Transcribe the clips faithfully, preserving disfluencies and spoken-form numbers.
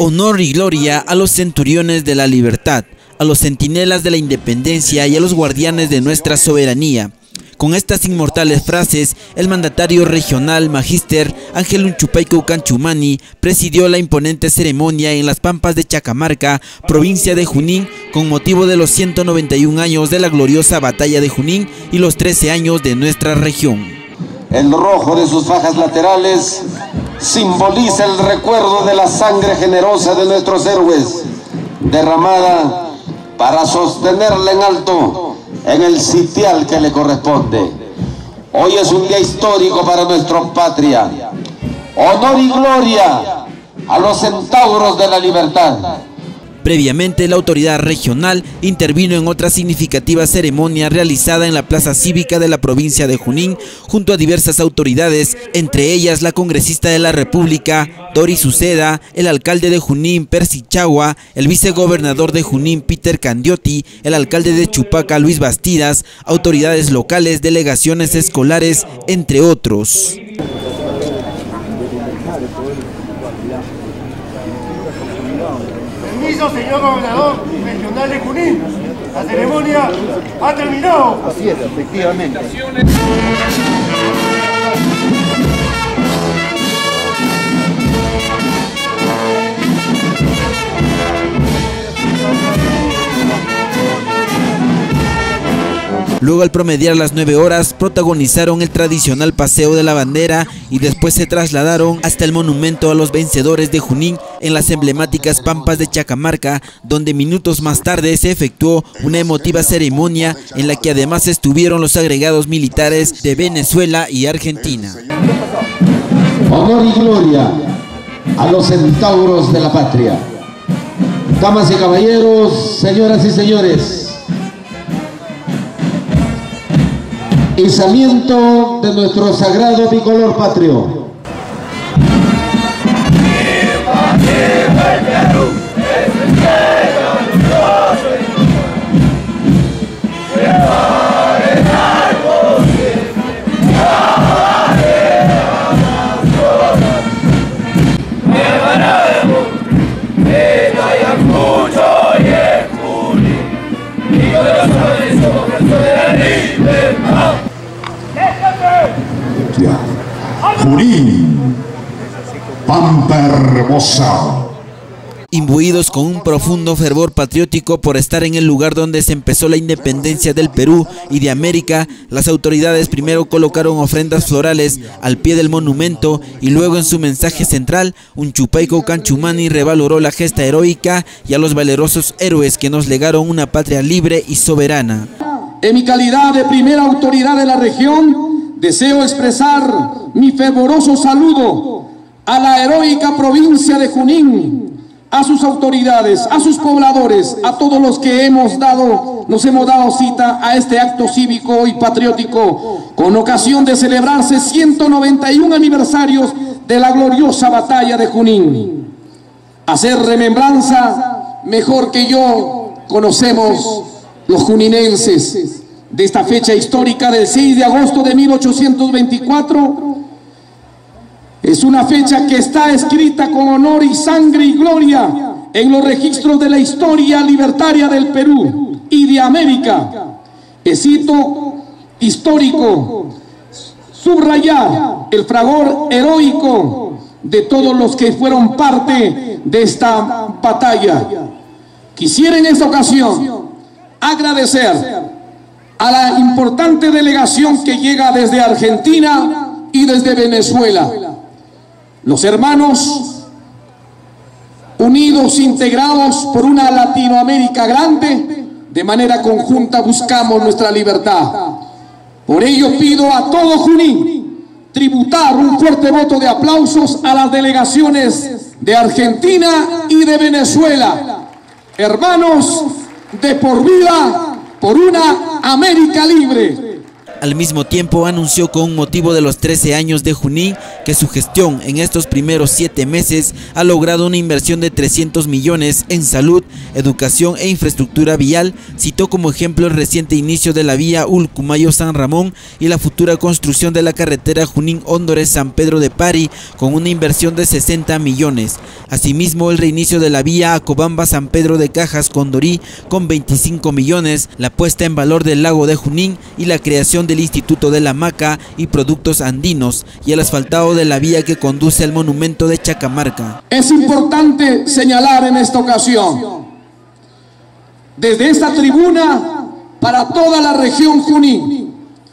Honor y gloria a los centuriones de la libertad, a los centinelas de la independencia y a los guardianes de nuestra soberanía. Con estas inmortales frases, el mandatario regional Magíster Ángel Unchupayco Canchumani presidió la imponente ceremonia en las Pampas de Chacamarca, provincia de Junín, con motivo de los ciento noventa y un años de la gloriosa batalla de Junín y los trece años de nuestra región. El rojo de sus fajas laterales simboliza el recuerdo de la sangre generosa de nuestros héroes, derramada para sostenerla en alto en el sitial que le corresponde. Hoy es un día histórico para nuestra patria. Honor y gloria a los centauros de la libertad. Previamente, la autoridad regional intervino en otra significativa ceremonia realizada en la plaza cívica de la provincia de Junín, junto a diversas autoridades, entre ellas la congresista de la República, Doris Uceda, el alcalde de Junín, Percy Chagua, el vicegobernador de Junín, Peter Candioti, el alcalde de Chupaca, Luis Bastidas, autoridades locales, delegaciones escolares, entre otros. Permiso, señor gobernador regional de Junín. La ceremonia ha terminado. Así es, efectivamente. Luego, al promediar las nueve horas, protagonizaron el tradicional paseo de la bandera y después se trasladaron hasta el monumento a los vencedores de Junín en las emblemáticas Pampas de Chacamarca, donde minutos más tarde se efectuó una emotiva ceremonia en la que además estuvieron los agregados militares de Venezuela y Argentina. Honor y gloria a los centauros de la patria. Damas y caballeros, señoras y señores, izamiento de nuestro sagrado bicolor patrio. ¡Viva, viva el Perú! ¡Es el cielo luminoso y ¡viva el árbol! ¡Preparamos! ¡Que haya mucho y el Junín! ¡Y corazones somos el de la libertad! Junín, Pampa hermosa. Imbuidos con un profundo fervor patriótico por estar en el lugar donde se empezó la independencia del Perú y de América, las autoridades primero colocaron ofrendas florales al pie del monumento y luego en su mensaje central, Unchupayco Canchumani revaloró la gesta heroica y a los valerosos héroes que nos legaron una patria libre y soberana. En mi calidad de primera autoridad de la región, deseo expresar mi fervoroso saludo a la heroica provincia de Junín, a sus autoridades, a sus pobladores, a todos los que hemos dado, nos hemos dado cita a este acto cívico y patriótico con ocasión de celebrarse ciento noventa y un aniversarios de la gloriosa batalla de Junín. Hacer remembranza, mejor que yo, conocemos los juninenses de esta fecha histórica del seis de agosto de mil ochocientos veinticuatro. Es una fecha que está escrita con honor y sangre y gloria en los registros de la historia libertaria del Perú y de América. Es hito histórico subrayar el fragor heroico de todos los que fueron parte de esta batalla. Quisiera en esta ocasión agradecer a la importante delegación que llega desde Argentina y desde Venezuela. Los hermanos unidos, integrados por una Latinoamérica grande, de manera conjunta buscamos nuestra libertad. Por ello pido a todo Junín tributar un fuerte voto de aplausos a las delegaciones de Argentina y de Venezuela. Hermanos de por vida, por una América libre. Al mismo tiempo anunció con motivo de los trece años de Junín que su gestión en estos primeros siete meses ha logrado una inversión de trescientos millones en salud, educación e infraestructura vial. Citó como ejemplo el reciente inicio de la vía Ulcumayo-San Ramón y la futura construcción de la carretera Junín-Hóndores-San Pedro de Pari con una inversión de sesenta millones. Asimismo, el reinicio de la vía Acobamba-San Pedro de Cajas-Condorí con veinticinco millones, la puesta en valor del lago de Junín y la creación del Instituto de la Maca y Productos Andinos y el asfaltado de la vía que conduce al monumento de Chacamarca. Es importante señalar en esta ocasión, desde esta tribuna para toda la región Junín,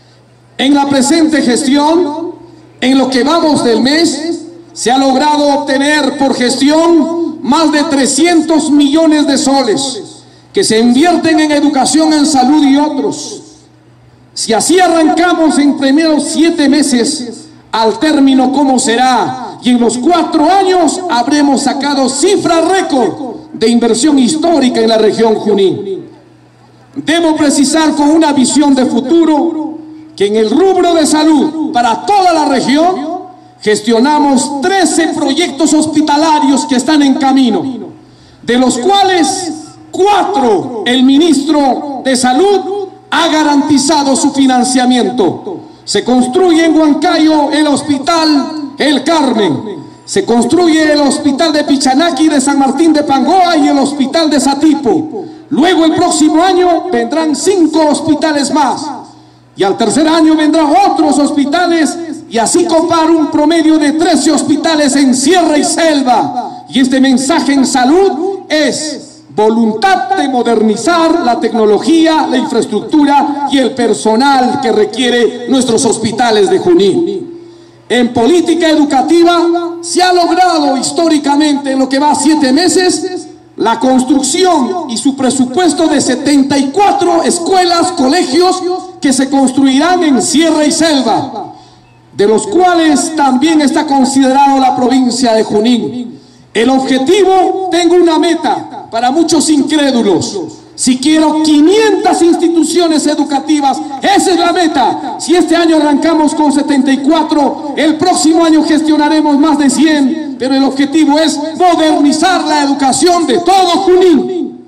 en la presente gestión, en lo que vamos del mes, se ha logrado obtener por gestión más de trescientos millones de soles que se invierten en educación, en salud y otros. Si así arrancamos en primeros siete meses, al término cómo será, y en los cuatro años habremos sacado cifra récord de inversión histórica en la región Junín. Debo precisar con una visión de futuro que en el rubro de salud para toda la región gestionamos trece proyectos hospitalarios que están en camino, de los cuales cuatro el ministro de Salud ha garantizado su financiamiento. Se construye en Huancayo el hospital El Carmen, se construye el hospital de Pichanaki, de San Martín de Pangoa y el hospital de Satipo. Luego el próximo año vendrán cinco hospitales más y al tercer año vendrán otros hospitales y así compar un promedio de trece hospitales en Sierra y Selva. Y este mensaje en salud es voluntad de modernizar la tecnología, la infraestructura y el personal que requiere nuestros hospitales de Junín. En política educativa se ha logrado históricamente en lo que va a siete meses la construcción y su presupuesto de setenta y cuatro escuelas, colegios que se construirán en Sierra y Selva, de los cuales también está considerado la provincia de Junín. El objetivo, tengo una meta para muchos incrédulos. Si quiero quinientas instituciones educativas, esa es la meta. Si este año arrancamos con setenta y cuatro, el próximo año gestionaremos más de cien, pero el objetivo es modernizar la educación de todo Junín.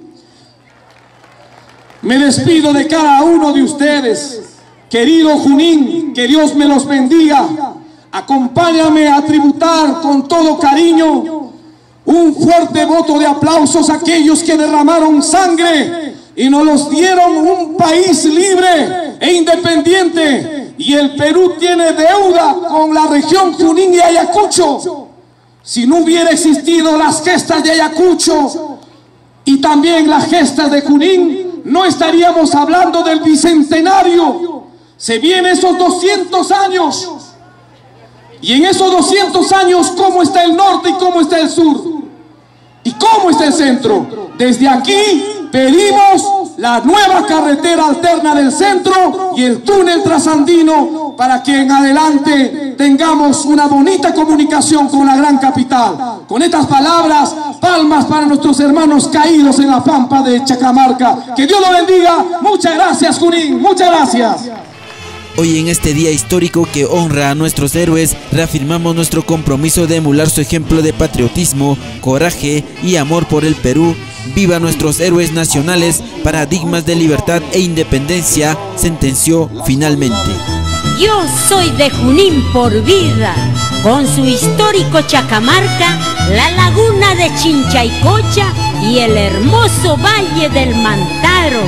Me despido de cada uno de ustedes. Querido Junín, que Dios me los bendiga. Acompáñame a tributar con todo cariño un fuerte voto de aplausos a aquellos que derramaron sangre y nos los dieron un país libre e independiente. Y el Perú tiene deuda con la región Junín y Ayacucho. Si no hubiera existido las gestas de Ayacucho y también las gestas de Junín, no estaríamos hablando del bicentenario. Se vienen esos doscientos años. Y en esos doscientos años, ¿cómo está el norte y cómo está el sur? ¿Y cómo está el centro? Desde aquí pedimos la nueva carretera alterna del centro y el túnel trasandino para que en adelante tengamos una bonita comunicación con la gran capital. Con estas palabras, palmas para nuestros hermanos caídos en la pampa de Chacamarca. Que Dios lo bendiga. Muchas gracias, Junín. Muchas gracias. Hoy en este día histórico que honra a nuestros héroes, reafirmamos nuestro compromiso de emular su ejemplo de patriotismo, coraje y amor por el Perú. Viva nuestros héroes nacionales, paradigmas de libertad e independencia, sentenció finalmente. Yo soy de Junín por vida, con su histórico Chacamarca, la laguna de Chinchaycocha y el hermoso valle del Mantaro.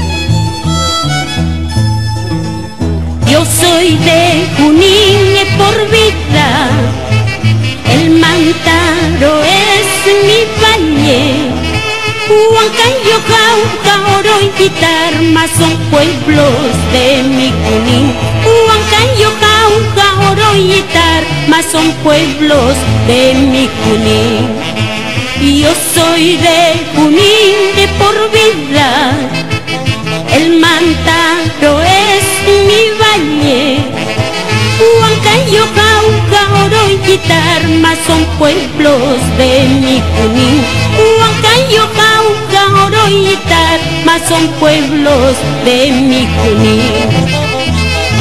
Yo soy de Junín por vida, el Mantaro es mi valle. Huancayo, Jauja, Oro y Quitarma son pueblos de mi Junín. Huancayo, Jauja, Oro y Quitarma son pueblos de mi Junín. Y yo soy de Junín de por vida, el Mantaro es mi valle. Huancayo, Jauja, Oro y Quitarma son pueblos de mi Junín. Huancayo, Jauja, Oro y Quitarma son pueblos de mi Junín.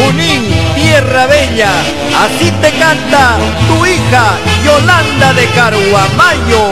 Junín, tierra bella, así te canta tu hija Yolanda de Caruamayo.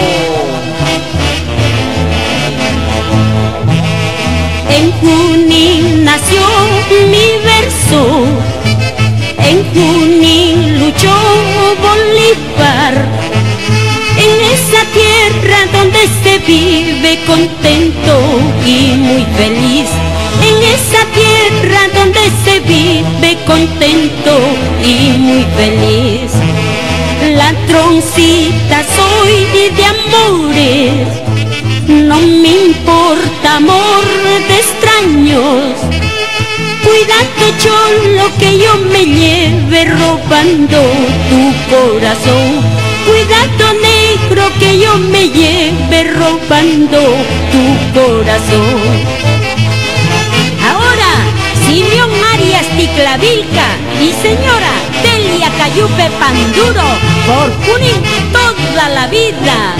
En Junín nació mi verso, en Junín luchó Bolívar, en esa tierra donde se vive contento y muy feliz, en esa tierra donde se vive contento y muy feliz. Ladroncita soy de amores, no me importa amor de extraños. Cuidado cholo que yo me lleve robando tu corazón. Cuidado negro que yo me lleve robando tu corazón. Ahora, Simeón Arias Ticlavilca y señora Delia Cayupe Panduro, por Junín toda la vida.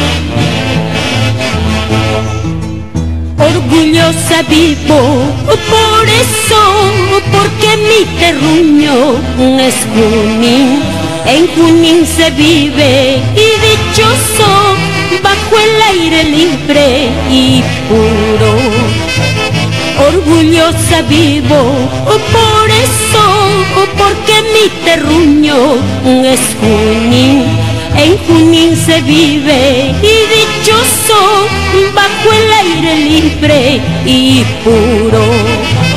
Orgullosa vivo, por eso, porque mi terruño es Junín. En Junín se vive y dichoso, bajo el aire libre y puro. Orgullosa vivo, por eso, porque mi terruño es Junín. En Junín se vive y dichoso, bajo el aire libre y puro.